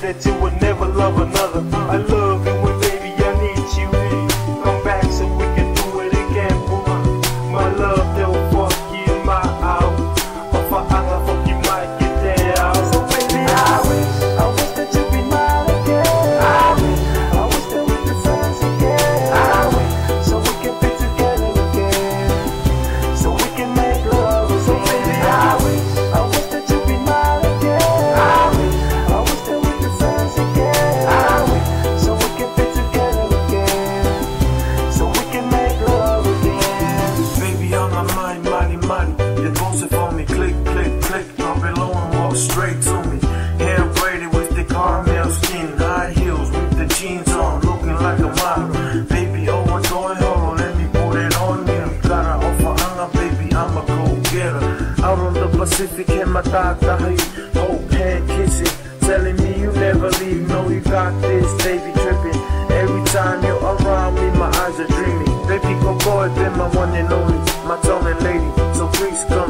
that you would never love another. I love you when baby I need you. Come back so we can do it again, boo. My love, they'll fuck you my out. Or for other fuck you might get down. So baby, I wish that you be mine again. I wish that we could friends again. So we can be together again. So we can make love. So baby, I wish that you be mine again. I wish that we could friends again. So we can be together again. So we can make love again. Baby on my mind, money. You pose it for me, click. Drop it low and walk straight to me. Hair braided with the caramel skin, high heels with the jeans on, looking like a model. Baby, oh my God, hold on, let me put it on you. Gotta offer, baby, I'm a go-getter. Out on the Pacific, and my dog, hold hand, kiss it, telling me you never leave. No, you got this, baby, tripping. Every time you're around me, my eyes are dreaming. Baby, go boy, been my one and only, my darling lady. So please come